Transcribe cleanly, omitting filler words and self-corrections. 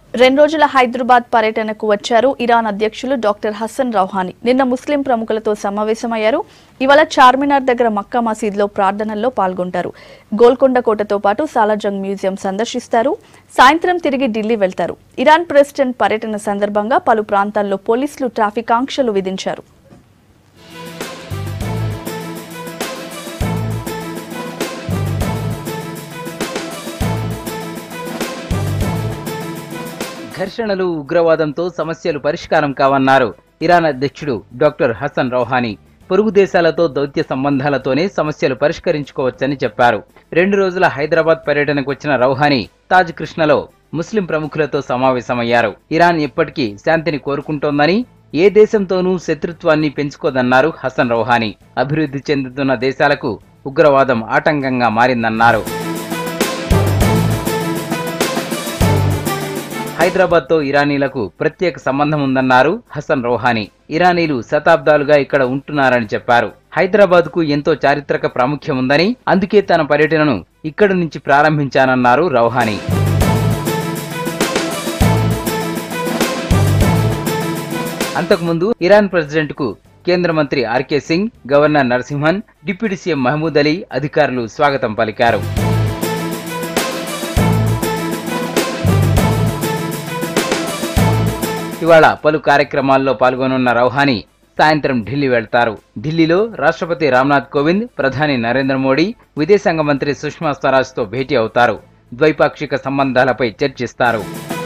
2 రోజుల హైదరాబాద్ పర్యటనకు వచ్చారు ఇరాన్ అధ్యక్షులు డాక్టర్ హసన్ రౌహానీ. నిన్న ముస్లిం ప్రముఖులతో సమావేశమయ్యారు. ఇవాళ చార్మినార్ దగ్గర మక్కా మసీద్లో ప్రార్థనల్లో పాల్గొంటారు. గోల్కొండ కోటతో పాటు సాలార్జంగ్ మ్యూజియం సందర్శిస్తారు. సాయంత్రం తిరిగి ఢిల్లీ వెళ్తారు. ఇరాన్ ప్రెసిడెంట్ పర్యటన సందర్భంగా పలు ప్రాంతాల్లో పోలీసులు ట్రాఫిక్ ఆంక్షలు విధించారు. ఘర్షణలు, ఉగ్రవాదంతో సమస్యలు పరిష్కారం కావన్నారు ఇరాన్ అధ్యక్షుడు డాక్టర్ హసన్ రౌహానీ. పొరుగు దేశాలతో దౌత్య సంబంధాలతోనే సమస్యలు పరిష్కరించుకోవచ్చని చెప్పారు. 2 రోజుల హైదరాబాద్ పర్యటనకు వచ్చిన రౌహానీ తాజ్ కృష్ణలో ముస్లిం ప్రముఖులతో సమావేశమయ్యారు. ఇరాన్ ఎప్పటికీ శాంతిని కోరుకుంటోందని, ఏ దేశంతోనూ శత్రుత్వాన్ని పెంచుకోదన్నారు హసన్ రౌహానీ. అభివృద్ధి చెందుతున్న దేశాలకు ఉగ్రవాదం ఆటంకంగా మారిందన్నారు. హైదరాబాద్తో ఇరానీలకు ప్రత్యేక సంబంధం ఉందన్నారు హసన్ రౌహానీ. ఇరానీలు శతాబ్దాలుగా ఇక్కడ ఉంటున్నారని చెప్పారు. హైదరాబాద్కు ఎంతో చారిత్రక ప్రాముఖ్యం ఉందని, అందుకే తన పర్యటనను ఇక్కడి నుంచి ప్రారంభించానన్నారు రౌహానీ. అంతకుముందు ఇరాన్ ప్రెసిడెంట్కు కేంద్ర మంత్రి RK Singh, governor Narasimhan, deputy CM Mahmood Ali అధికారులు స్వాగతం పలికారు. ఇవాళ పలు కార్యక్రమాల్లో పాల్గొనున్న రౌహానీ సాయంత్రం ఢిల్లీ వెళ్తారు. ఢిల్లీలో రాష్ట్రపతి రామ్నాథ్ కోవింద్, ప్రధాని నరేంద్ర మోడీ, విదేశాంగ మంత్రి సుష్మా స్వరాజ్తో భేటీ అవుతారు. ద్వైపాక్షిక సంబంధాలపై చర్చిస్తారు.